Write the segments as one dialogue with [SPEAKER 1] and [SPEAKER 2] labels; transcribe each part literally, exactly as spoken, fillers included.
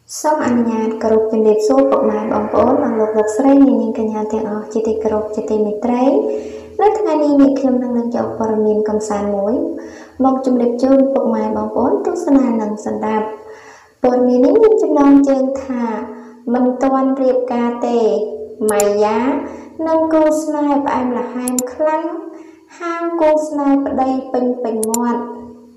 [SPEAKER 1] សូមអនុញ្ញាតគោរពជំរាបសួរពុកម៉ែបងប្អូននិងលោកលោកស្រីនាងកញ្ញាទាំងអស់ជាទីគោរពជាទីមេត្រីនៅថ្ងៃនេះនាងខ្ញុំនឹងលើកយកព័ត៌មានកំសាន្តមួយមកជម្រាបជូនពុកម៉ែបងប្អូនទស្សនានិងសម្ដាប់ព័ត៌មាននេះមានចំណងជើងថាមិនទាន់រៀបការទេម៉ៃយ៉ានិងគូស្នេហ៍ផ្អែមល្ហែមខ្លាំងហាមគូស្នេហ៍ប្តីពេញពេញមាត់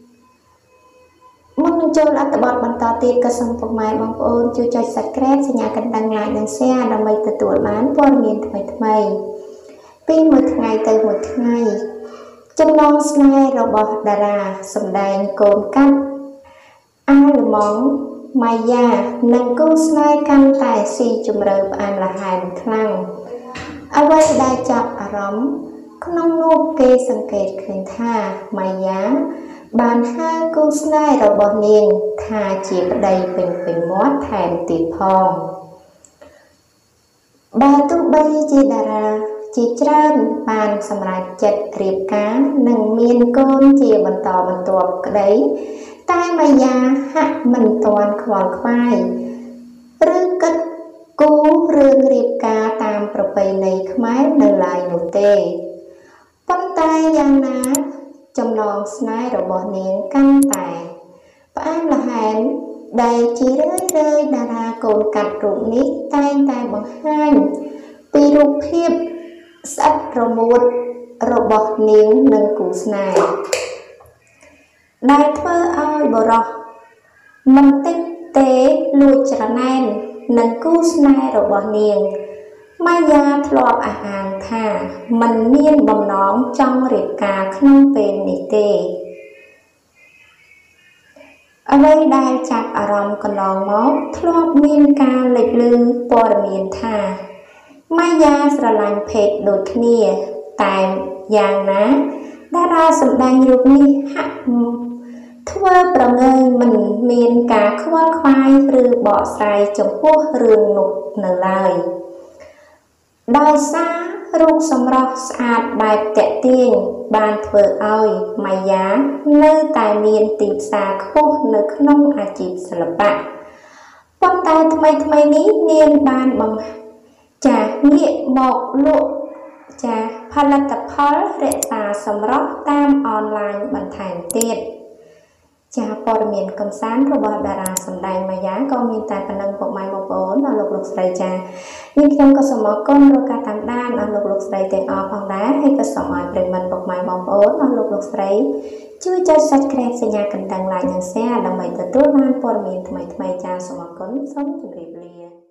[SPEAKER 1] មុននឹងចូលអត្ថបទបន្តទៀតក៏សូមពុកម៉ែបងប្អូនជួយចុច Subscribe សញ្ញាកណ្ដឹង Like និង Share ដើម្បីទទួលបានព័ត៌មានថ្មីៗពីមួយថ្ងៃទៅមួយថ្ងៃចំណងស្នេហ៍របស់តារាសម្ដែងកូនកាត់អាលម៉ង់ម៉ៃយ៉ានិងគូស្នេហ៍កាន់តែស៊ីជម្រៅផ្អែមល្ហែមខ្លាំងអ្វីដែលចាប់អារម្មណ៍ក្នុងនោះគេសង្កេតឃើញថាម៉ៃយ៉ាបានហៅគូស្នេហ៍របស់នាងថាជាប្តីពេញពេញមាត់ថែមទៀតផងបើទោះបីជាតារាជាច្រើនបានសម្រេចចិត្តរៀបការនិងមានកូនជាបន្តបន្ទាប់ក្តីតែម៉ៃយ៉ាហាក់មិនទាន់ខ្វល់ខ្វាយឬគិតគូររឿងរៀបការតាមប្រពៃណីខ្មែរនៅឡើយនោះទេប៉ុន្តែយ៉ាងណាចំណងស្នេហ៍របស់នាងកាន់តែផ្អែមល្ហែមដែលជារឿយរឿយតារាកូនកាត់រូបនេះតែងតែបង្ហាញពីរូបភាពស្អិតរមួតរបស់នាងនិងគូស្នេហ៍ដែលធ្វើឲ្យបុរសមិនតិចទេលួចច្រណែននឹងគូស្នេហ៍របស់នាងម៉ៃយ៉ាធ្លាប់អះអាងថាមិនមានបំណងចង់រៀបការក្នុងពេលនេះទេអ្វីដែលចាប់អារម្មណ៍កន្លងមកធ្លាប់មានការលេចលឺព័ត៌មានថាម៉ៃយ៉ាស្រឡាញ់ភេទដូចគ្នាតែយ៉ាងណាតារាសម្ដែងរូបនេះហាក់ធ្វើប្រងើយមិនមានការខ្វល់ខ្វាយឬបកស្រាយចំពោះរឿងនោះនៅឡើយដោយសាររូបសម្រស់ស្អាតបែបតាក់ទាញបានធ្វើឲ្យម៉ៃយ៉ានៅតែមានទីផ្សារខ្ពស់នៅក្នុងអាជីពសិល្បៈប៉ុន្តែថ្មីថ្មីនេះនាងបានបង្ចាងាកមកលក់ចាផលិតផលរក្សាសម្រស់តាមអនឡាញបន្ថែមទៀតចាព័ត៌មានកំសាន្តរបស់តារាសម្ដែងម៉ៃយ៉ាក៏មានតែប៉ុណ្ណឹងពុកម៉ែបងប្អូនដល់លោកលោកស្រីចានេះខ្ញុំក៏សូមអរគុណរកការតាមដានដល់លោកលោកស្រីទាំងអស់ផងដែរហើយក៏សូមឲ្យប្រិយមិត្តពុកម៉ែបងប្អូនដល់លោកលោកស្រីជួយចុច Subscribe សញ្ញាកណ្ដឹង Like និង Share ដើម្បីទទួលបានព័ត៌មានថ្មីៗចាសូមអរគុណសូមជម្រាបលា